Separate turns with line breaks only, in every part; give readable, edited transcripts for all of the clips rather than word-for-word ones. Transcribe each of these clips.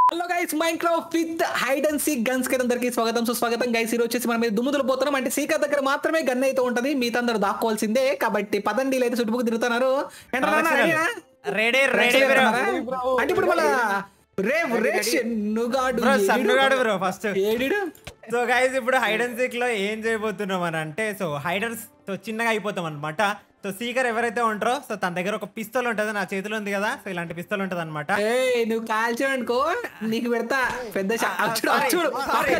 Hello guys Minecraft with hide and seek guns కి అందరికి స్వాగతం సుస్వాగతం గైస్. ఈ రోజు వచ్చేసి మనం దుమ్ముదులు పోతున్నాం. అంటే సీకర్ దగ్గర మాత్రమే గన్ అయితే ఉంటది, మిగతా అందరూ దాక్కోవాల్సిందే. కాబట్టి పదండి అయితే చుట్టుపక్కల తిరుగుతున్నారు.
రెడీ రెడీ
అంటే ఇప్పుడు మన
బ్రో ఫస్ట్ సో గైస్ ఇప్పుడు హైడ్ అండ్ సీక్ లో ఏం చేయబోతున్నాం అని అంటే, సో హైడర్స్ తో చిన్నగా అయిపోతాం అనమాట. సో సీకర్ ఎవరైతే ఉంటారో సో తన దగ్గర ఒక పిస్తోల్ ఉంటది, నా చేతిలో ఉంది కదా, సో ఇలాంటి పిస్తోల్ ఉంటది అనమాట.
నువ్వు కాల్చావనుకో నీకు పెడతా పెద్ద చూడు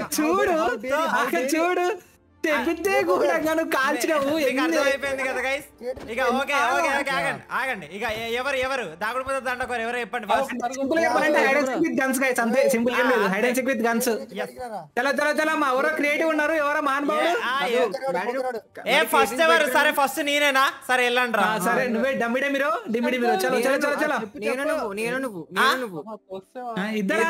చూడు చెబితే కూడా నువ్వు కాల్చినావు.
అయిపోయింది కదా గైస్. ఇక ఓకే ఓకే ఓకే ఆగండి. ఇక ఎవరు దాగుడుపోతే దండకోరు ఎవరు చెప్పండి ఫస్ట్.
సింపుల్ గా చెప్పాలంటే hide and seek with guns guys, అంతే సింపుల్ గా లేదు. Hide and seek with guns. చలో మా ఎవరో క్రియేటివ్ ఉన్నారు, ఎవరో మహానుభావుడు.
ఫస్ట్ ఎవరు? సరే ఫస్ట్ నేనేనా? సరే వెళ్ళండి రా.
సరే నువ్వే డమ్మిడే మీరు చలో ఇద్దరు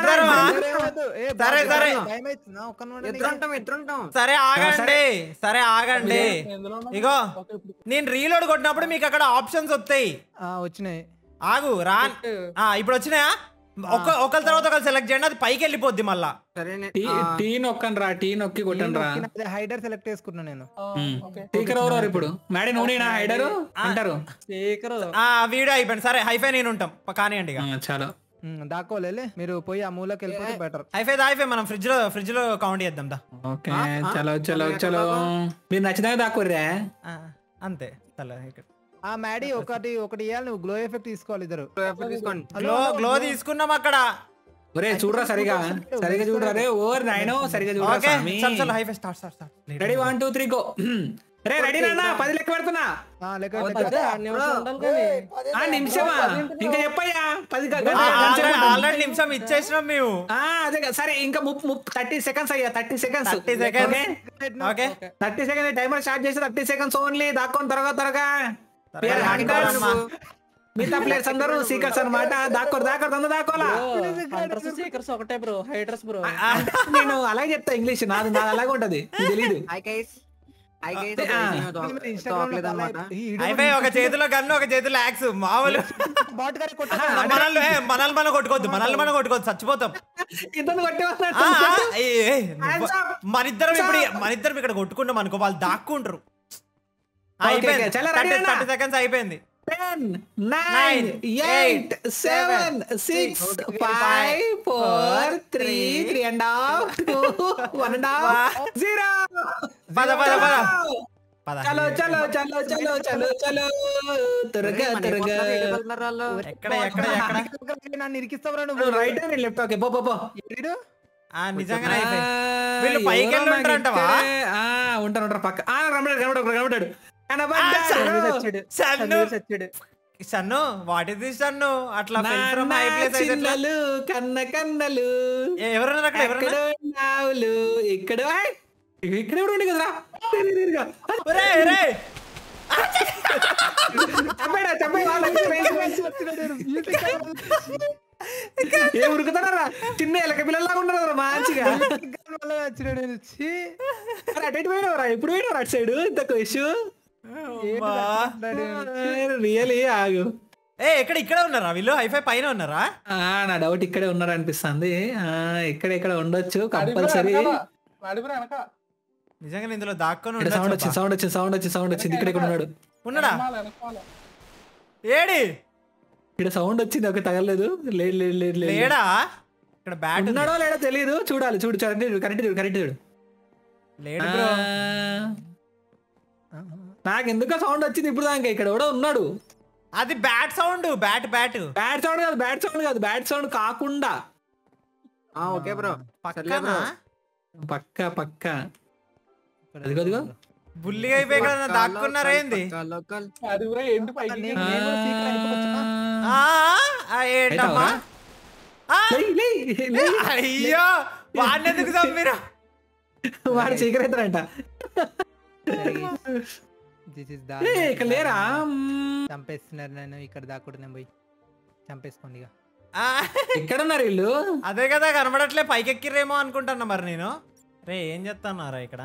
సరే ఆగండి. ఇగో నేను రీలోడ్ కొట్టినప్పుడు మీకు అక్కడ ఆప్షన్స్ వస్తాయి.
వచ్చినాయి.
ఆగు రా. ఇప్పుడు వచ్చినాయా? ఒకరి తర్వాత ఒకరు సెలెక్ట్ చేయండి, అది పైకి వెళ్ళిపోద్ది మళ్ళా.
టీ నొక్కి కొట్టండి రా.
హైడర్ సెలెక్ట్ చేసుకున్నా నేను.
స్పీకర్ ఎవరు ఇప్పుడు? మేడం నువ్వు హైడర్ అంటారు.
వీడియో అయిపోయింది. సరే హైఫై నేను ఉంటాం కానివ్వండి.
చాలా
దాక్కోలే, మీరు పోయి ఆ మూలకి వెళ్ళిపోతే బెటర్.
హైఫై మనం ఫ్రిడ్జ్ లో కౌంట్ చేద్దాం దా.
ఓకే చలో మీరు నచ్చినా దాక్కోర్రా
అంతే.
ఆ మ్యాడీ ఒకటి ఇవ్వాలి, నువ్వు గ్లో ఎఫెక్ట్ తీసుకోవాలి. ఇద్దరు
గ్లో తీసుకున్నాం అక్కడ.
ఒరే చూడరా సరిగా చూడరా రే. ఓర్ నాయనో సరిగా చూడరా.
హైఫై స్టార్ట్.
Ready 1 2 3 go. రే రెడీ నాన్న, 10 లెక్క పెడుతున్నా. నిమిషమా ఇంకా చెప్పయ్యా? 10
ఆల్రెడీ నిమిషం ఇచ్చేసినాం మేము.
అదే సరే ఇంకా 30 సెకండ్స్ అయ్యా. 30 సెకండ్స్ 30 సెకండ్స్ టైమర్ స్టార్ట్ చేసి 30 సెకండ్స్ ఓన్లీ. దాక్కొని త్వరగా మిగతా ప్లేయర్స్ అందరూ సీకర్స్ అనమాట. దాక్కోలా.
ఒకటే బ్రో, హైడర్స్ బ్రో.
నేను అలాగే చెప్తా ఇంగ్లీష్, నాది అలాగే ఉంటది, తెలీదు.
ఒక చేతిలో గన్ను ఒక చేతిలో యాక్స్. మామూలు మనల్ని మనం కొట్టుకోవద్దు, చచ్చిపోతాం. మనిద్దరం ఇక్కడ కొట్టుకుంటాం అనుకో, వాళ్ళు దాక్కుంటారు. 30 సెకండ్స్ అయిపోయింది.
10 9 8 7 6 5 4 3 3.5 2 1.5 0. చలో త్వరగా
నన్ను ఇరికిస్తావరా నువ్వు?
Right and left. ఓకే పో.
నిజంగానే వీళ్ళు పైకి వెళ్ళి ఉంటారంటవా?
ఉంటారు పక్క. కనబడ్డాడు.
సన్ను వాట్ ఇస్ దిస్ సన్ను? అట్లా
చిన్నలు కన్నలు
ఎవరన్నారు అక్కడ?
ఎవరు ఇక్కడ ఉండి కదరా. ఏ ఉరుకుతారా? చిన్న ఎలక పిల్లలాగా ఉండరు మంచిగా. అటు పోయినవరా? ఎప్పుడు పోయినవరా అటు సైడ్? ఇంత ఇష్యూ రియలీ ఆగు.
ఇక్కడ ఉన్నారా వీళ్ళు? హైఫై పైన ఉన్నారా?
నా డౌట్ ఇక్కడే ఉన్నారా అనిపిస్తుంది. ఇక్కడ ఉండొచ్చు కంపల్సరీ.
నిజంగా ఇందులో దాక్కొని
సౌండ్ వచ్చింది. ఇక్కడ ఉన్నాడు.
ఉన్నాడా? ఏడి
ఇక్కడ సౌండ్ వచ్చింది. ఒక తగలేదు.
లేడా? ఇక్కడ బ్యాట్
ఉన్నాడో లేడో తెలియదు. చూడు కరెక్ట్ చూడు.
లేడు బ్రో.
నాకు ఎందుకో సౌండ్ వచ్చింది ఇప్పుడు దాకా. ఇక్కడ కూడా ఉన్నాడు.
అది బ్యాట్ సౌండ్. బ్యాట్ సౌండ్ కాకుండా.
Okay bro.
పక్క అదిగో
బుల్లి అయిపోయి దాక్కున్నారా ఏంది? ఏంటమ్మా? అయ్యో వాడినెందుకు చంపిరా?
వాడు చీకరైతాడంట. ఇక్కడ లేరా?
చంపేస్తున్నారు నన్ను. ఇక్కడ దాక్కుంటున్నాం, పోయి చంపేసుకోండి.
ఎక్కడ ఉన్నారు వీళ్ళు?
అదే కదా కనబడట్లే. పైకెక్కిరేమో అనుకుంటున్నా మరి నేను. రే ఏం చేస్తున్నారా ఇక్కడ?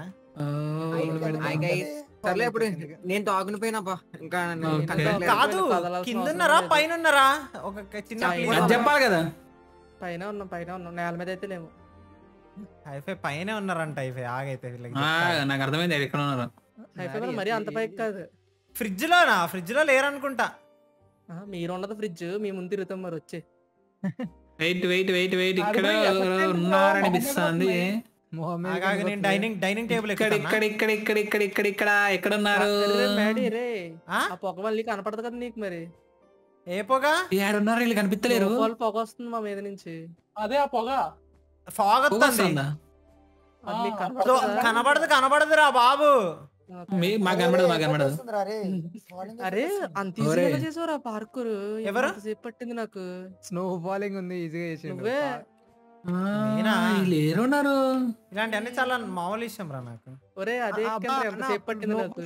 సర్లే ఇప్పుడు నేను తాగునిపోయినా ఇంకా
కాదు కింద ఉన్నారా పైన ఉన్నారా? ఒక చిన్న
చెప్పాలి కదా.
పైన ఉన్నాం నేల మీద అయితే లేము.
హైఫై పైన ఉన్నారంట. హైఫై ఆగైతే వీళ్ళకి
నాకు అర్థమైంది ఎక్కడ ఉన్నారు.
హైఫై మరి అంత పైకి కాదు.
ఫ్రిడ్జ్ లోనా? ఫ్రిడ్జ్ లో లేరనుకుంటా.
మీరు ఉన్నది ఫ్రిడ్జ్, మీ ముందు తిరుగుతాం మరి వచ్చి.
వెయిట్ ఇక్కడ ఉన్నారనిపిస్తుంది.
నేను డైనింగ్ టేబుల్
ఇక్కడ ఎక్కడ ఉన్నారు?
మ్యాడీ రే ఆ పొగ మళ్ళీ కనపడదు కదా నీకు మరి.
ఏ పొగ?
ఏడున్నారు వీళ్ళు కనిపిస్తలేరు.
పొగ వస్తుంది మా మీద నుంచి.
అదే ఆ పొగ
ఫాగ్ వస్తుంది. కనబడదు రా బాబు.
మాకు కనబడదు.
అరే అంత ఈజీగా చేసావురా పార్కూర్.
ఎవరు?
సేపు పట్టింది నాకు.
స్నో ఫాలింగ్ ఉంది, ఈజీగా చేసిండు.
నువ్వే
లేరున్నారు.
ఇలాంటి అన్ని చాలా మామూలు విషయం రా నాకు.
ఒరే అదే సేపు పట్టింది నాకు.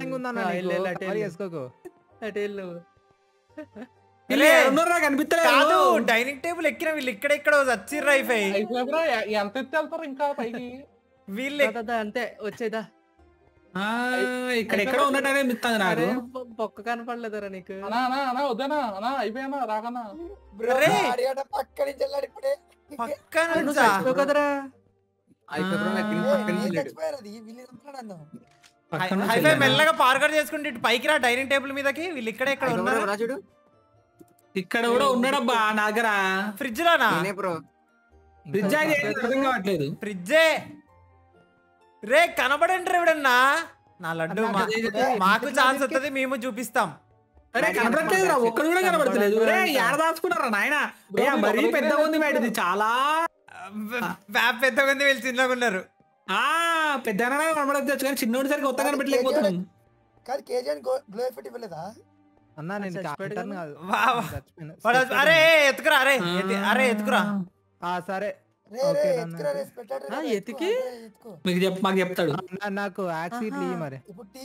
కాదు డైనింగ్ టేబుల్ ఎక్కిన వీళ్ళు ఇక్కడ వచ్చిర్రు. హైఫై
ఎంత ఎత్తి వెళ్తారు ఇంకా పైకి
వీళ్ళు.
అంతే వచ్చేదా
ఇక్కడ ఉన్నట్టు మిత్తాను నాకు.
పొక్క కనపడలేదరా నీకు?
వద్దనా అయిపోయానా రాకనా
కదరా.
హైఫై మెల్లగా పార్కర్ చేసుకుంటే ఇటు పైకి రా డైనింగ్ టేబుల్ మీదకి. వీళ్ళు ఇక్కడ ఉన్నారు.
ఇక్కడ కూడా ఉన్నాడబ్బా నా దగ్గర.
ఫ్రిడ్జ్ లోనా?
ఫ్రిడ్జ్ అర్థం కావట్లేదు.
ఫ్రిడ్జే రే కనబడండి ఎవడన్నా. నా లడ్డు మాకు ఛాన్స్ వస్తుంది, మేము చూపిస్తాం.
అరే కనబడట్లేదు, ఒక్కడు కూడా కనబడతలేదు. ఏడ దాచుకున్నారా నాయన? మరీ పెద్దగా ఉంది మేడం, ఇది చాలా
పెద్దగా ఉంది. వీళ్ళు చిన్నగా ఉన్నారు.
పెద్ద కనబడచ్చు కానీ చిన్నోడి సరికి కొత్త కనబెట్టలేకపోతున్నాం.
అన్నా నేను
అరే ఎత్తుకురా, అరే ఎత్తుకురా.
సరే
ఎతికి
మాకు చెప్తాడు.
నాకు యాక్సిట్ మరి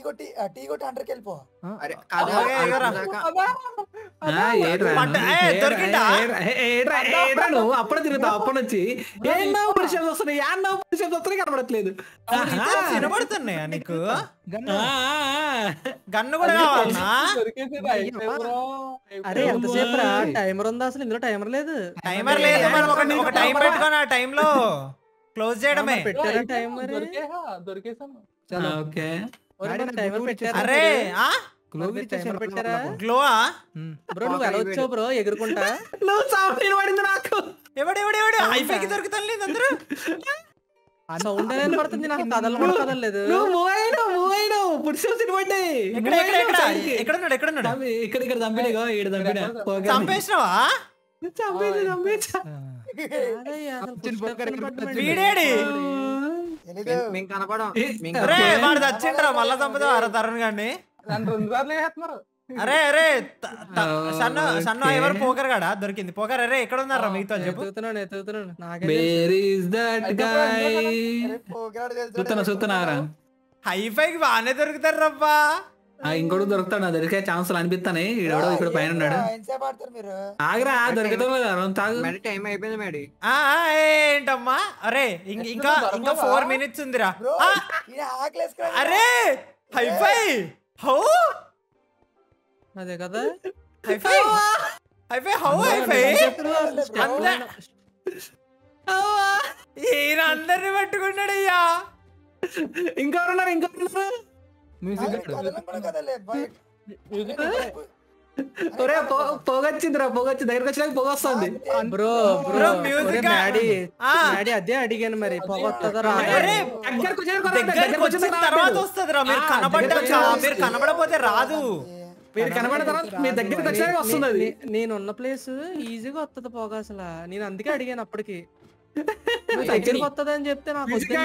నువ్వు అప్పుడు తిరుగుతావు. అప్పటి నుంచి పురుషం వస్తున్నాయి, పురుషం వస్తున్నాయి, కనబడట్లేదు.
వినబడుతున్నాయా నీకు? గన్ను కూడా కావాలన్నా?
అరే ఎంతసేపు రా? టైమర్ ఉందా అసలు? ఇందులో టైమర్ లేదు.
టైమర్ లేదు. ఒక టైం పెట్టుకొని ఆ టైం లో క్లోజ్ చేయడమే.
పెట్టారా టైం? మరి
దొరికేసాను.
టైమర్ పెట్టారా?
అరే
టైమర్ పెట్టారా?
గ్లోవా
బ్రో నువ్వు ఎలా వచ్చావు బ్రో ఎగురుకుంటా?
పడింది నాకు.
ఎవడెవడెవడు హైఫైకి దొరుకుతాను లేదు అందరూ.
సౌండ్ అనేది పడుతుంది నాకు. కదలలేదు.
ఇక్కడ
చంపేసినావా? వీడేడి వాడు చచ్చిండ్రా. మళ్ళా చంపుతావు అర తరుణ్ గాని. అరే అరే సన్ను ఎవరు పోకర్ గాడా దొరికింది. పోకర్ అరే ఎక్కడ ఉన్నారా మిగతా చెప్పు.
చూస్తున్నారా?
హైఫైకి బాగానే దొరుకుతారు రబ్బా.
ఇంకోటి దొరుకుతాడు, దొరికే ఛాన్స్ అనిపిస్తానే. ఇక్కడ పైన ఉన్నాడు. ఆగరా దొరుకుతావు
ఏంటమ్మా? అరే ఇంకా 4 minutes ఉందిరా. అరే హైఫై హౌ
అదే కదా
హైఫై హౌ హైఫై ఈయన అందరిని పట్టుకున్నాడు అయ్యా.
ఇంకెవరున్నారు? పొగొచ్చిందిరా, పొగొచ్చి దగ్గరకు వచ్చినాక పొగ వస్తుంది.
బ్రో అదే అడిగాను మరి. పొగ వస్తుందా?
దగ్గరకు వచ్చిన తర్వాత వస్తుంది రా. మీరు కనబడపోతే రాదు.
మీరు కనబడిన తర్వాత మీ దగ్గరకు వచ్చాక వస్తుంది.
నేను ఉన్న ప్లేస్ ఈజీగా వస్తుంది పొగ అసలు. నేను అందుకే అడిగాను అప్పటికి. వస్తుంది అని చెప్తే నాకు
ఫ్రిడ్జ్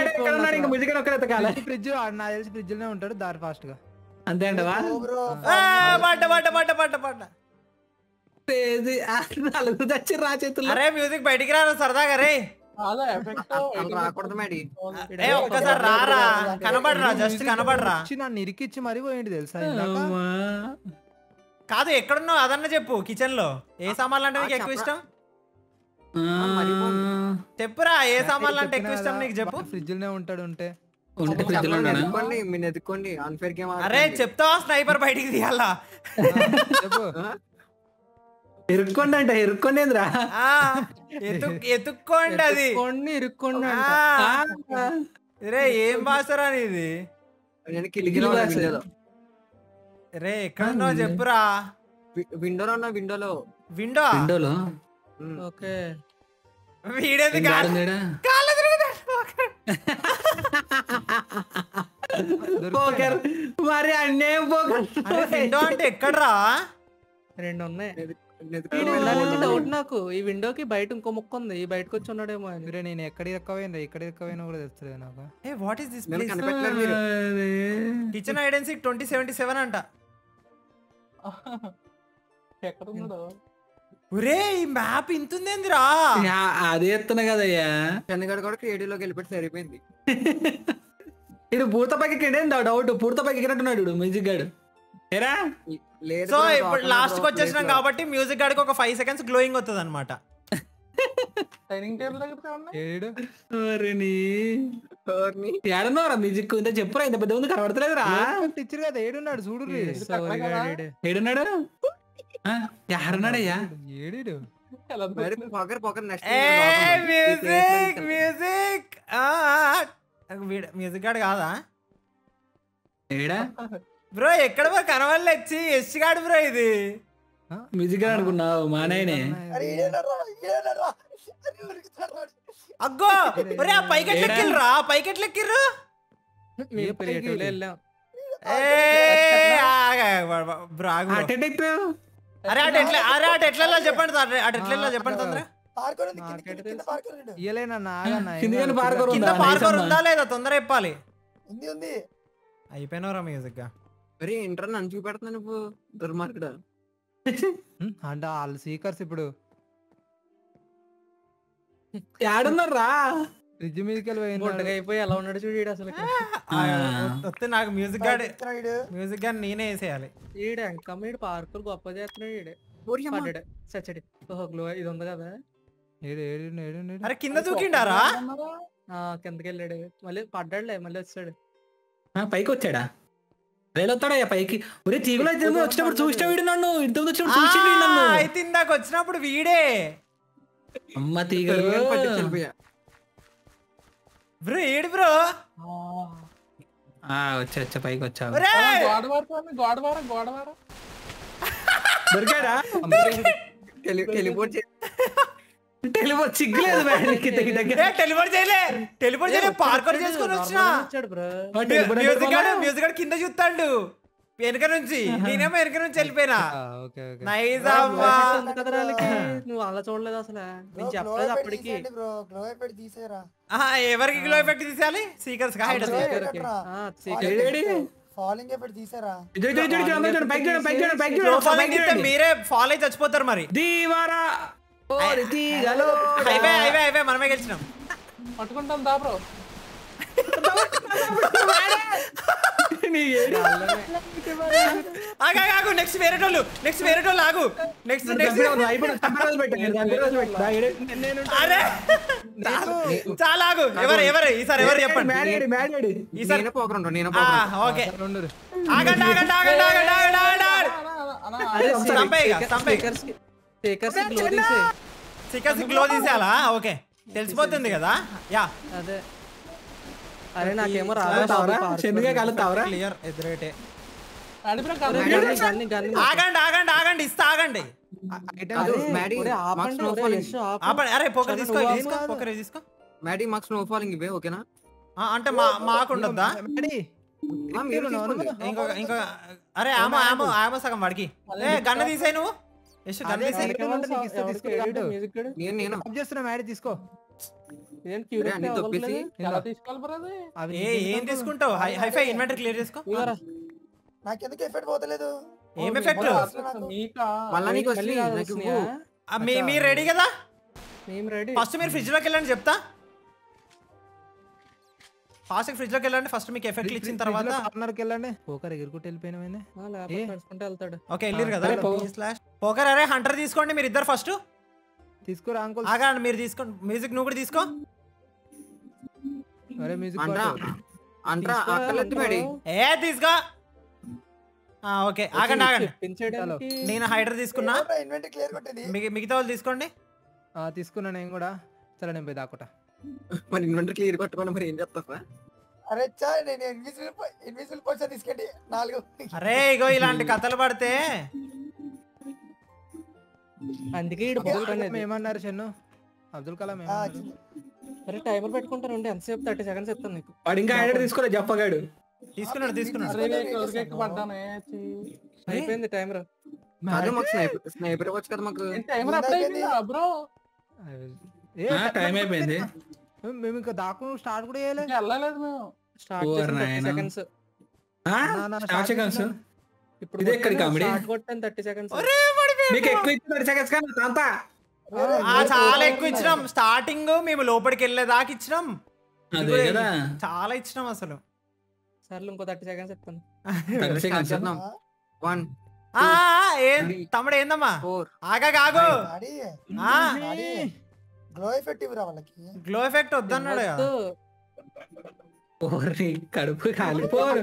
నాకు తెలిసి ఫ్రిడ్జ్ లోనే ఉంటాడు దారి ఫాస్ట్ గా.
అంతే అంటవా? రా చేతులు.
అరే మ్యూజిక్ బయటికి రాను సరదాగా. రే ఒక్కసారి రారా, కనబడరా, జస్ట్ కనబడరా.
నన్ను ఇరికిచ్చి మరీ పోయింది తెలుసా?
కాదు ఎక్కడున్నావు అదన్న చెప్పు. కిచెన్ లో ఏ సామాన్లు అంటే నీకు ఎక్కువ ఇష్టం చెప్పురా. ఏ సామాన్లు అంటే ఎక్కువ ఇష్టం నీకు చెప్పు.
ఫ్రిడ్జ్ లోనే ఉంటాడు. ఉంటే
అరే చెప్తావా? స్నైపర్ బయటికి తీయాలా?
ఇరుక్కోండి అంట ఇరుక్కోండిరా
ఎత్తుక్కోండి అది
ఇరుక్కోండి
రే ఏం భాషరా ఇది రే ఎక్కడ ఉన్నావు చెప్పురా
విండోలో ఉన్నా విండోలో
విండో
విండోలో
ఓకే
వీడేది
పోకర్ మరి అన్నేం పోకర్
విండో అంటే ఎక్కడరా
2 ఉన్నాయి డౌట్ నాకు ఈ విండోకి బయట ఇంకో ముక్క ఉంది ఈ బయటకు వచ్చి ఉన్నాడేమో అని
నేను ఎక్కడ ఇరక్కపోయినా ఇక్కడ ఇరక్కపోయినా కూడా తెలుస్తుంది నాకు
ఏ what is this place kitchen hide and seek 2077 అంట
ఎక్కడ ఉన్నాడు
ఒరే ఈ మ్యాప్ ఇంతుందేందిరా
అదే ఎత్తున్నా కదయ్యా
చంద్రగఢ్ కూడా క్రియేటివ్లోకి వెళ్ళిపోతే సరిపోయింది
ఇడు పూర్త పైకి డౌట్ పూర్త పైకి ఎక్కినట్టున్నాడు మ్యూజిక్ గాడు ఏరా
సో ఇప్పుడు లాస్ట్ కి వచ్చేసినాం కాబట్టి మ్యూజిక్ గాడికి ఒక 5 సెకండ్స్ గ్లోయింగ్ వస్తుంది అనమాట
డైనింగ్ టేబుల్ దగ్గర
ఏడన్నారా మ్యూజిక్ ఇంత చెప్పురా ఇంత పెద్ద ఉంది కనబడతలేదురా
టీచర్ కదా ఏడున్నాడు చూడు
ఏడున్నాడు ఏడున్నాడయ్యా
ఏడు
మ్యూజిక్ మ్యూజిక్ మ్యూజిక్ గాడు కాదా
ఏడా
బ్రో ఎక్కడ బ్రో కనవల్లేచ్చి ఎస్ గాడు బ్రో ఇది
మ్యూజిక్ గాడు అనుకున్నావు మా నాయనే
అగ్గో ఒరే ఆ పైకెట్లెక్కిర్రా పైకెట్లెక్కిర్రు
వెళ్ళాం
అరే అటు ఎట్లా చెప్పండి అటు ఎట్లా చెప్పండి తొందర కింద పార్కర్ ఉందా లేదా తొందర చెప్పాలి అయిపోయినవరా మ్యూజిక్ గా
మరి ఇంటర్ నన్ను చూపెడుతున్నా నువ్వు దుర్మార్గుడు అంటే వాళ్ళు సీకర్స్ ఇప్పుడు
ఏడున్నారా
ఫ్రిడ్జ్ మీదకి
అయిపోయి ఎలా ఉన్నాడు చూడు అసలు
వస్తే నాకు మ్యూజిక్ గార్డ్ నేనే వేసేయాలి
ఈడ కమ్మీడు పార్కులు గొప్ప చేస్తున్నాడు ఈడే పడ్డాడు చచ్చడి ఓహో గ్లో ఇది ఉంది కదా
అరే కింద దూకిండారా
కిందకి వెళ్ళాడు మళ్ళీ పడ్డాడులే మళ్ళీ వచ్చాడు
పైకి వచ్చాడా రైలు వస్తాడయ్యా పైకి ఒరే తీగులో వచ్చినప్పుడు చూసినా వీడు నన్ను ఇంతకుముందు వచ్చినప్పుడు చూసి నన్ను
అయితే ఇందాక వచ్చినప్పుడు వీడే
అమ్మ తీగలు
బ్రో ఏడు బ్రో
వచ్చా పైకి వచ్చావు
గోడవార
దొరికాడా టెలిపోర్ట్ సిగ్గులేదు
టెలిపోర్ట్ చేయలే పార్కర్ చేసుకొని వచ్చినా మ్యూజిక్ గాడు కింద చూస్తాడు వెనక నుంచి నేనేమో వెనక నుంచి వెళ్ళిపోయినా
నువ్వు అలా చూడలేదు అసలు నేను చెప్పలేదు అప్పటికి
ఎవరికి గ్లో ఎఫెక్ట్ తీసేయాలి సీకర్స్ మీరే ఫాలో అయి చచ్చిపోతారు మరి
దీవారా
హైవే మనమే గెలిచినాం
పట్టుకుంటాం దా బ్రో
నెక్స్ట్ వేరేటోళ్ళు ఆగు నెక్స్ట్ చాలా ఆగు ఎవరు ఈసారి ఎవరు చెప్పండి ఓకే సికర్స్ గ్లో తీసేయాలా ఓకే తెలిసిపోతుంది కదా యా
అదే అరే నాకేమో
క్లియర్ ఎదురేటే
ఆగండి
ఇస్తా ఆగండి అరే పోకర్ తీసుకో
మ్యాడీ మాకు స్నో ఫాలింగ్ ఇవే ఓకేనా
అంటే మాకు ఉండొద్దా ఇంకో అరే ఆమో సగం వాడికి గన్న తీసాయి నువ్వు
తీసుకో
ఏం తీసుకుంటావు హైఫై ఇన్వెంటరీ క్లియర్ చేసుకో
నాకెందుకు ఎఫెక్ట్ పోతలేదు
ఏం ఎఫెక్ట్ మీరు రెడీ కదా ఫస్ట్ మీరు ఫ్రిడ్జ్ లోకి వెళ్ళండి చెప్తా ఫాస్ట్ ఫ్రిడ్జ్ లోకి వెళ్ళండి ఫస్ట్ మీకు ఎఫెక్ట్ ఇచ్చిన తర్వాత
కార్నర్కి వెళ్ళండి పోకర్ ఎగురుకుంటూ వెళ్ళిపోయినా
ఓకే వెళ్ళారు కదా పోకర్ అరే హంటర్ తీసుకోండి మీరు ఇద్దరు ఫస్ట్
తీసుకోరా అంకుల్
ఆగండి మీరు తీసుకోండి మ్యూజిక్ నువ్వు కూడా తీసుకో
అరే మ్యూజిక్
తీసుకో ఓకే ఆగండి ఆగండి
పెంచడానికి
నేను హైడర్ తీసుకున్నా
ఇన్వెంటరీ క్లియర్ కొట్టేది.
మిగతా వాళ్ళు తీసుకోండి.
తీసుకున్నా నేను కూడా. సరే నేను పోయి దాక్కుట.
మరి ఇన్వెంటరీ క్లియర్ కొట్టుకోండి మరి ఏం చేస్తావా?
అరే చా నేను ఇన్విజిబుల్ పోషన్ తీసుకెళ్ళి 4.
అరే ఇగో ఇలాంటి కథలు పడితే
అందుకే ఈడు బొక్క అనేది.
ఏమన్నారు చెన్ను? అబ్దుల్ కలాం ఏమన్నారు?
సరే టైమర్ పెట్టుకుంటానండి. ఎంతసేపు 30 సెకండ్స్ ఇస్తాను నీకు.
వాడు ఇంకా హైడర్ తీసుకోలేదు జప్పగాడు.
తీసుకున్నాడు.
పడ్డానే
అయిపోయింది టైమర్.
కాదు మాకు స్నైపర్ ఇవ్వచ్చు కదా మాకు.
Timer apply bro.
టైం అయిపోయింది.
మేము ఇంకా దాకు స్టార్ట్ కూడా చేయలే.
వెళ్ళలేదు మేము.
స్టార్ట్
ఓ
చేసిన 30
నాయనా.
సెకండ్స్.
స్టార్ట్ సెకండ్స్
ఇప్పుడు
ఇదే ఎక్కడి కామెడీ?
స్టార్ట్ కొట్టాను 30 సెకండ్స్.
మీకు ఎక్కువ ఇచ్చి 30 సెకండ్స్ కానీ అంతా
చాలా ఎక్కువ ఇచ్చినాం. స్టార్టింగ్ మేము లోపలికి వెళ్ళేదాకా ఇచ్చినాం.
అదే కదా
చాలా ఇచ్చినాం అసలు.
సర్లు ఇంకో 30 సెకండ్స్ ఇస్తాను.
30 సెకండ్స్
1
ఏం తమ్ముడు ఏందమ్మా
4
ఆగాగు.
గ్లో ఎఫెక్ట్ ఇవ్వరా వాళ్ళకి.
గ్లో ఎఫెక్ట్ వద్దన్నాడు కదా.
ఓరి కడుపు కాలిపోరు.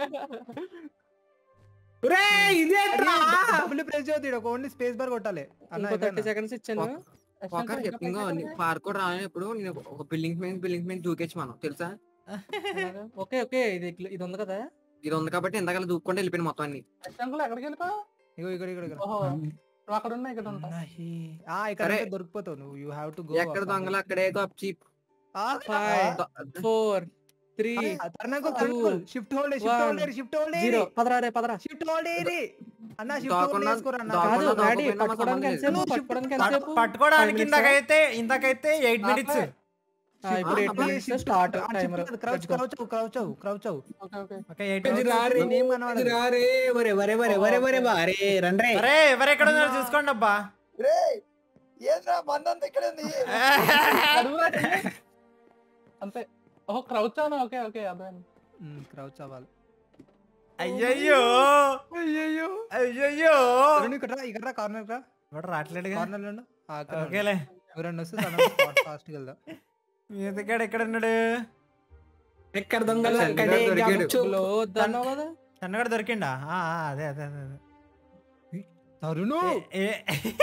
రే ఇదే
డబుల్ ప్రెస్ చేయొద్దు. ఒక ఓన్లీ స్పేస్ బార్ కొట్టాలి.
ఇంకో 30 సెకండ్స్ ఇచ్చాను.
ఒకరు చెప్పింగో పార్కోడ్ రానప్పుడు నేను ఒక బిల్డింగ్ మీద దూకేచ్చు మనం తెలుసా?
ఓకే ఓకే ఇది ఉంది కదా.
ఇది ఉంది కాబట్టి ఇందాక దూక్కుండా వెళ్ళిపోయింది మొత్తం అన్ని.
ఎక్కడికి వెళ్ళిపో.
ఇగో ఇక్కడ
ఓహో నువ్వు అక్కడ ఉన్నా ఇక్కడ ఉంటా.
ఇక్కడ దొరికిపోతావు నువ్వు. You have to go.
ఎక్కడ దొంగలు అక్కడే చీప్.
5 4 3
shift hold
0. పదరా
షిఫ్ట్ హోల్డ్ అన్న. షిఫ్ట్
దాక్కుండా-
హోల్డ్ చేసుకోరా అన్న.
దాక్కుండా-
కాదు డాడీ
దాక్కుండా
పట్టుకోవడానికి ఎంతసేపు? పట్టుకోవడానికి ఎంతసేపు?
పట్టుకోవడానికి ఇంతకైతే 8 మినిట్స్.
ఇప్పుడు 8 minutes start timer.
Crouch
okay okay.
Okay 8 minutes.
రండి
అరే ఎవరెక్కడ ఉన్నారు చూసుకోండి అబ్బా.
రే ఏంద్రా మందంతా ఇక్కడ ఉంది.
అడుగురా చెయ్యి. అంతే. ఓహో క్రౌచ్ అవునా. ఓకే ఓకే అదే.
క్రౌచ్ అవ్వాలి.
అయ్యయ్యో
ఇక్కడ కార్నర్ రా.
ఎవడు రావట్లేడుగా.
కార్నర్ లో
ఓకేలే
ఎవరన్నా వస్తే ఫాస్ట్ వెళ్దాం.
మీదగాడు ఎక్కడ ఉన్నాడు?
ఎక్కడ దొంగలు అక్కడే
దొరికాడు.
గమచ్చు.
లో వద్దన్నావు కదా.
సన్నగాడు దొరికిండా? అదే అదే అదే
తరుణు
ఏ-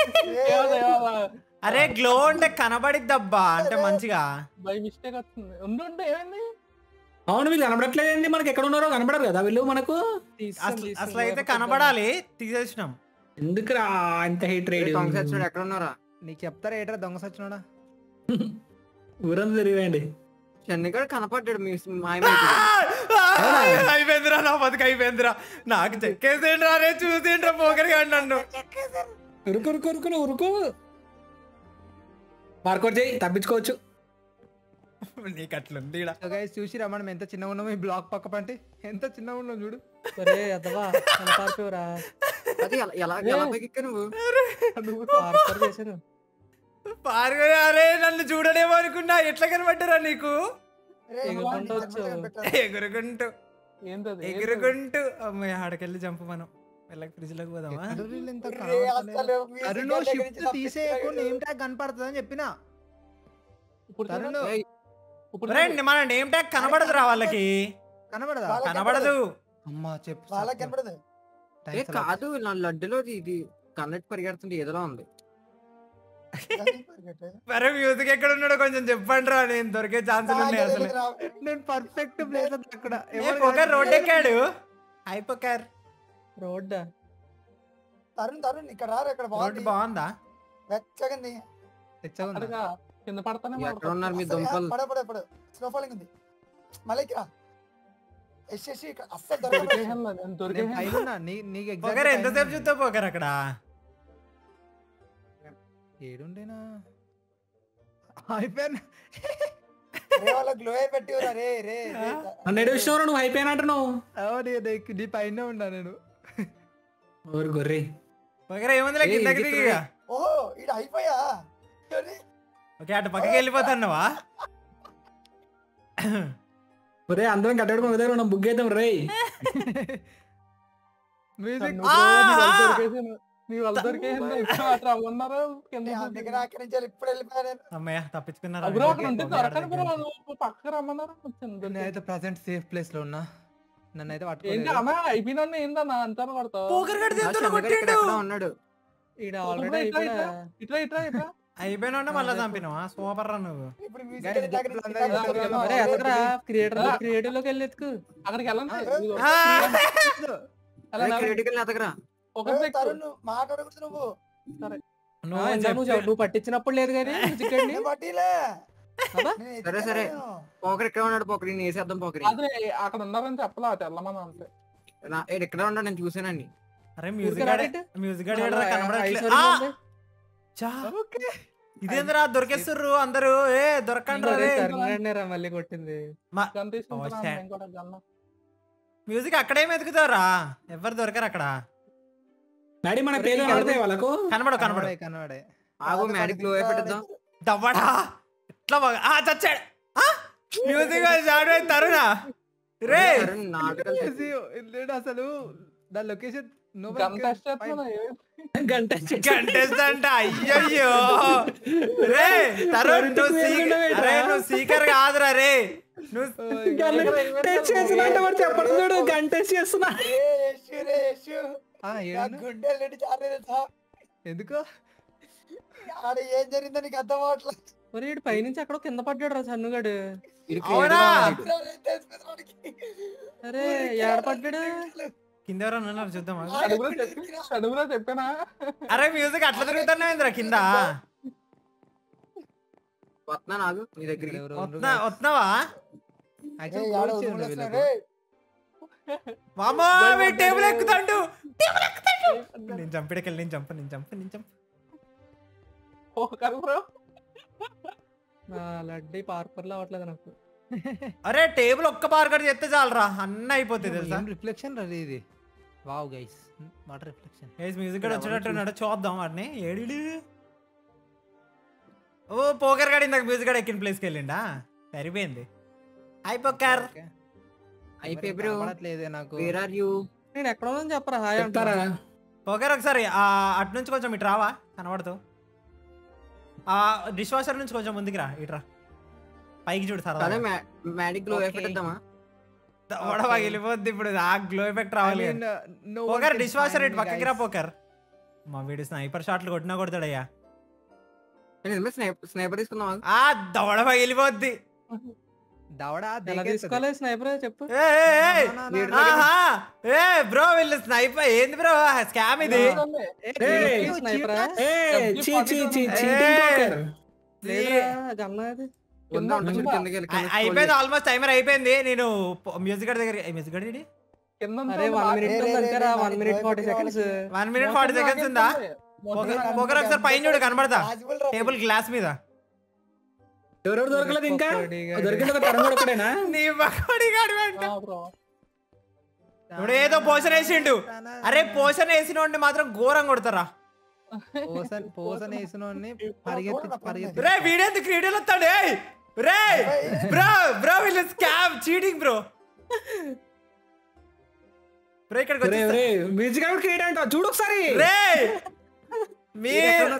అరే గ్లో అంటే కనబడిద్దబ్బా అంటే మంచిగా.
బై మిస్టేక్ వస్తుంది. ఉండు ఏమైంది?
అవును వీళ్ళు కనబడట్లేదండి. మనకి ఎక్కడ ఉన్నారో కనబడరు కదా వీళ్ళు మనకు.
అసలు అయితే కనబడాలి. తీసేసినాం.
ఎందుకురా ఇంత హెయిట్ రేడ్?
దొంగ సచ్చినోడు ఎక్కడ ఉన్నారా?
నీకు చెప్తారా ఏట్రా దొంగ సచ్చినోడా?
ఊరంతా తిరిగిపోయండి.
చెన్నైగడ్ కనపడ్డాడు మీ
అయిపోయిందిరా నా బతుకు అయిపోయిందిరా. నాకు చెక్కేసేండ్రా రే చూసేండ్రా పోకరిగా నన్ను.
ఉరుకు మార్కౌట్ చేయి తప్పించుకోవచ్చు.
నీకు అట్లుంది ఈడ.
చూసిరా మనం ఎంత చిన్నగా ఉన్నాం. ఈ బ్లాక్ పక్క పంటే ఎంత చిన్నగా ఉన్నాం చూడు.
సరే అదవా పార్కోరా.
అది ఎలా పైకి నువ్వు
పార్కోర్ చేశాను.
పార్గొని అరే నన్ను చూడడేమో అనుకున్నా. ఎట్లా కనబడ్డారా నీకు? ఎగురుకుంటూ ఎగురుకుంటూ అమ్మాయి ఆడకెళ్ళి చంపు. మనం వెళ్ళక ఫ్రిడ్జ్ లోకి పోదామా?
అరుణ్ షిఫ్ట్ తీసేయకు నేమ్ ట్యాగ్ కనపడుతుంది అని చెప్పినా.
మన నేమ్ ట్యాగ్ కనబడదురా వాళ్ళకి.
కనబడదా?
కనబడదు.
అమ్మా చెప్పు.
వాళ్ళకి కనపడదు.
కాదు నా లడ్డులో ఇది కన్నట్టు పరిగెడుతుంది ఏదోలా ఉంది.
మరి మ్యూజిక్ ఎక్కడ ఉన్నాడో కొంచెం చెప్పండి రా. నేను దొరికే ఛాన్సులు ఉన్నాయి అసలు.
నేను పర్ఫెక్ట్ ప్లేస్ అక్కడ.
పొగర్ రోడ్ ఎక్కాడు. అయిపోకార్
రోడ్
తరుణ్ ఇక్కడ రారు. ఇక్కడ
రోడ్ బాగుందా?
వెచ్చగంది.
అడగా కింద పడతానే
ఎక్కడ ఉన్నారు మీ దుంపలు?
పడ స్నో ఫాలింగ్ ఉంది. మళ్ళీ అస్సలు
పొగర్ ఎంతసేపు చూస్తావు పొగర్ అక్కడ?
ఏడుండేనా అయిపోయాను.
గ్లో పెట్టివరా రే రే.
నన్ను చూసినవరా నువ్వు అయిపోయినట్టు నువ్వు.
నీ పైన ఉన్నా నేను.
ఊరు గొర్రె
పొగర్ ఏముంది కిందకి దిగి.
ఓహో ఇది అయిపోయా.
ఓకే అటు పక్కకి వెళ్ళిపోతాన్నావా?
ఒరే అందరం కట్టడుకుని దగ్గర మనం బుక్ అవుతాం రే.
మ్యూజిక్
అమ్మయ్య తప్పించుకున్నారా?
పక్కకు రమ్మన్నారు.
నేనైతే ప్రెసెంట్ సేఫ్ ప్లేస్ లో ఉన్నా. నన్నైతే
ఏంటి
పట్టుకోలేదు.
అన్న అయిపోయినా ఏందన్నా అంతా కొడతావు
పోకర్ గడి
ఆ శనగడు ఇక్కడ ఎక్కడో ఉన్నాడు.
ఈడ ఆల్రెడీ అయిపోయా.
ఇట్లా
అయిపోయినా మళ్ళా చంపినావా సూపర్ రా నువ్వు.
ఇప్పుడు
Guys,
మ్యూజిక్
people అందరూ
అరే ఎత్తకరా క్రియేటివ్ లోకి వెళ్ళి ఎత్తుకు.
అక్కడికి వెళ్ళండి ఇదిగో.
ఆ,
వెళ్ళండి,
క్రిటికల్ ఎతకరా.
ఒక సెక్
తరుణ్ నువ్వు మాట్లాడకూడదు నువ్వు.
నువ్వు
నువ్వు పట్టించినప్పుడు లేదు కానీ మ్యూజిక్
నేను పట్టిలే.
అబ్బా.
నేను
సరే,
ఎత్తుకెళ్ళాను
సరే.
నేను.
పోకర్ ఇక్కడ ఉన్నాడు. పోకరి నేను వేసేద్దాం. పోకరి
అదే అక్కడ ఉన్నారని చెప్పలా తెల్లమని అంతే.
ఇక్కడ ఉన్నాడు, నేను చూసానండి.
అరే మ్యూజిక్ గాడే కనబడట్లేదు. చా, ఇదేంద్రా దొరికేస్తుర్రు అందరూ. దొరకండి రే.
మళ్ళీ కొట్టింది.
గన్ తీసుకుంటున్నా
shit.
నేను కూడా గన్.
మ్యూజిక్ అక్కడేం ఎదుగుతారా? ఎవరు దొరకరు అక్కడ.
డాడీ మన పేరు కనబడతాయి వాళ్ళకు.
కనబడు
కనబడే.
ఆగు మ్యాజిక్ గ్లో పెట్టేద్దాం.
దవ్వడా ఇట్లా చచ్చాడు. మ్యూజిక్ తరుణా రే.
తరుణ్ నాటకాలు
వెళ్ళాడు అసలు. దాని లొకేషన్
గన్ టెస్ట్ చేస్తున్నా
గంట
కంటెస్ట్ అంట. అయ్యయ్యో రే తరుణ్ నువ్వు సీకర్ కాదురా రే.
చెప్పండి చూడు గంట చేస్తున్నా.
రే యశు, రే యశు. నా గుండెలు నిండి జారే తెలుసా?
ఎందుకు
ఆడ ఏం జరిగిందో నీకు అర్థం అవట్లేదు.
ఒరే ఈడు పైనుంచి ఎక్కడో కింద పడ్డాడు రా సన్నుగాడు.
అవునా?
తెలిసిపోయింది వాడికి.
అరే ఏడ పడ్డాడు?
కింద ఎవరన్నా ఉన్నారు చూద్దాం.
చదువులో చెప్పానా?
అరే మ్యూజిక్ అట్లా తిరుగుతున్నావేంద్రా కింద?
వస్తున్నా నాగు నీ దగ్గరికి.
వస్తున్నావా?
ఏయ్, ఆడ వదిలేస్తున్నా, రే.
మామా టేబుల్ ఎక్కుతాడు. నేను చంపిడకెళ్ళి నేను చంప.
Poker bro.
నా లడ్డీ పార్పర్ లో అవ్వట్లేదు నాకు.
అరే టేబుల్ ఒక్క పార్కర్ చేస్తే చాలరా అన్న అయిపోతుంది తెలుసా.
రిఫ్లెక్షన్ రే ఇది. Wow guys water reflection.
Music కూడా వచ్చినట్టున్నాడు చూద్దాం వాడిని. ఏడి ఓ పోకర్ గాడి ఇందాక మ్యూజిక్ గాడు ఎక్కిన ప్లేస్కి వెళ్ళిండా. సరిపోయింది. అయిపోకర్
అయిపోయి బ్రో.
లేదే నాకు.
Where are you?
నేను ఎక్కడ ఉందని చెప్పరా హాయ్
చెప్తారా?
పోకర్ ఒకసారి అటు నుంచి కొంచెం ఇటు రావా కనబడుతూ. డిష్ వాషర్ నుంచి కొంచెం ముందుకు రా. ఇట్రా పైకి చూడు సార్.
Magic glow పెట్టేద్దామా?
వెళ్ళిపోద్ది ఇప్పుడు. ఆ గ్లో ఎఫెక్ట్ రావాలి. పోకర్ డిష్ వాషర్ ఇటు పక్కకి రా. పోకర్ మా వీడి స్నైపర్ షాట్లు కొట్టినా కొడతాడయ్యా.
స్నైపర్ తీసుకుందామా?
దవడ వెళ్ళిపోద్ది.
దవడా
ఎలా తీసుకోవాలి స్నైపర్ చెప్పు.
బ్రో వీళ్ళు స్నైపర్ ఏంది బ్రో స్కామ్ ఇది.
స్నైపరా గన్నా
అయిపోయింది ఆల్మోస్ట్. టైమర్ అయిపోయింది. నేను మ్యూజిక్ దగ్గర మ్యూజిక్ గడి
అరే 1 minute ఉందంటారా? 1 minute 40 seconds.
1 minute 40 seconds ఉందా? పోకర్ ఒకసారి పైన చూడు కనబడతా టేబుల్ గ్లాస్ మీద.
ఎవరెవరు దొరకలేదు ఇంకా? దొరికింది ఒక తరం కూడా ఒకడేనా?
నీ బకోడి గాడి వెంట
బ్రో.
ఇప్పుడు ఏదో పోషన్ వేసిండు. అరే పోషన్ వేసిన వాడిని మాత్రం ఘోరం కొడతారా.
పోసన్ వేసినోడిని పరిగెత్తి
రే వీడేంది క్రీడలు వస్తాడు. రే బ్రో వీళ్ళు స్కామ్ చీటింగ్ బ్రో. బ్రో ఇక్కడికి
మ్యూజిక్ క్రియేట్ అంట చూడు ఒకసారి.
రే మీరు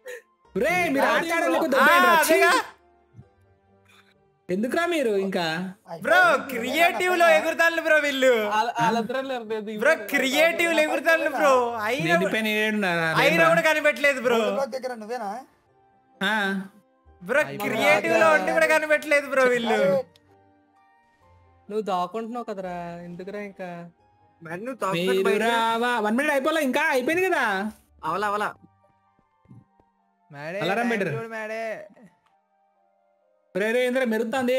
ఎందుకురా మీరు ఇంకా
బ్రో క్రియేటివ్ లో ఎగురుతాను బ్రో వీళ్ళు. బ్రో క్రియేటివ్ లో ఎగురుతాను బ్రో. అయినా కూడా కనిపెట్టలేదు బ్రో.
దగ్గర నువ్వేనా?
బ్రో క్రియేటివ్ లో ఉండి కూడా కనిపెట్టలేదు బ్రో వీళ్ళు.
నువ్వు దాక్కుంటున్నావు కదరా ఎందుకురా ఇంకా?
1 minute అయిపోలే ఇంకా. అయిపోయింది కదా.
అవలా
అలారం పెట్టరు. మెరుతుంది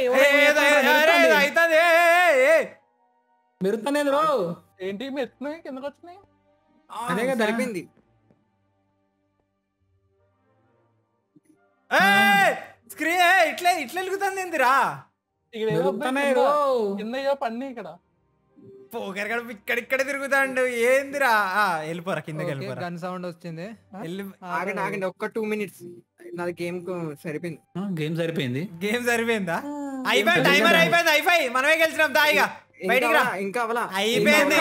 మెరుతుంది బ్రో.
ఏంటి మెరుతున్నాయి కిందకి వచ్చినాయి?
అదే కదా
సరిపోయింది.
ఇట్లా వెలుగుతుంది ఏందిరా?
కింద పన్ని ఇక్కడ
పోకర్ ఇక్కడ తిరుగుతాండు ఏందిరా. వెళ్ళిపోరా కిందకి వెళ్ళిపోరా.
గన్ సౌండ్ వచ్చింది.
ఆగండి ఒక్క 2 minutes. నాది గేమ్ సరిపోయింది.
గేమ్ సరిపోయిందా? అయిపోయింది టైమర్ అయిపోయింది. అయిపోయి మనమే గెలిచినాం. దాయిగా బయటికి రా.
ఇంకా అవలా
అయిపోయింది.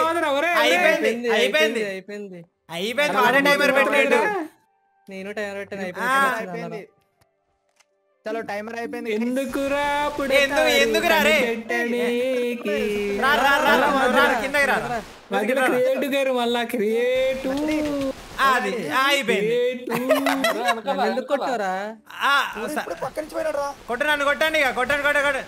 వాడే టైమర్ పెట్టాడు.
నేను టైమర్ పెట్టాను. అయిపోయింది.
చలో టైమర్ అయిపోయింది
ఎందుకురా
ఎందుకురా రే? రా, రా, రా, రా, రా, కిందకి రా.
క్రియేట్ గారు మళ్ళా క్రియేట్
అది అయిపోయింది.
ఎందుకు కొట్టారా
ఆ,
ఇప్పుడు పక్క నుంచి పోయినాడు రా.
కొట్టండి కొట్టండి ఇక కొట్టండి కొట్టండి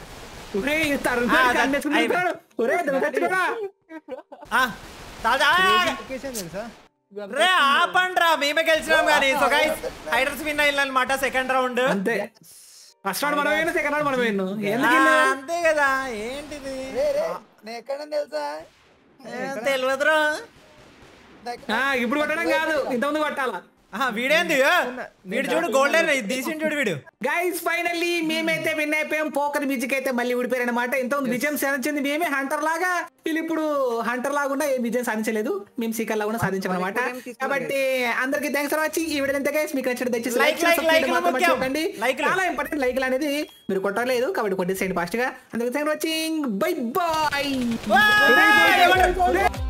తెలుసా
రే ఆపండి రా, మేమే గెలిచినాం కానీ. సో గైస్ హైడర్స్ విన్ అయ్యాలన్నమాట సెకండ్ రౌండ్.
అంతే ఫస్ట్ రౌండ్ మనం పోయినా సెకండ్ రౌండ్ మనం పోయినాం.
అంతే కదా, ఏంటిది
రే రే నేను ఎక్కడ తెలుసా
తెలియదురా.
ఇప్పుడు కొట్టడం కాదు, ఇంతకుముందు కొట్టాలా.
వీడేంది వీడు చూడు గోల్డెన్ తీసిండు చూడు వీడు.
గైస్ ఫైనల్లీ మేమైతే విన్ అయిపోయాం. పోకర్ మ్యూజిక్ అయితే మళ్ళీ ఊడిపోయారు అనమాట. ఇంతకుముందు విజయం సాధించింది మేమే హంటర్ లాగా, వీళ్ళు ఇప్పుడు హంటర్ లాగా కూడా ఏం విజయం సాధించలేదు, మేము సీకర్ లాగా సాధించాం అనమాట. కాబట్టి అందరికి థ్యాంక్స్ ఫర్ వాచింగ్. ఈ వీడియో ఎంత గైస్ మీకు నచ్చితే దయచేసి లైక్ చేయండి. చాలా ఇంపార్టెంట్, లైక్ అనేది మీరు కొట్టలేదు కాబట్టి కొట్టేసేయండి ఫాస్ట్ గా. అందరికి thanks for watching. Bye bye.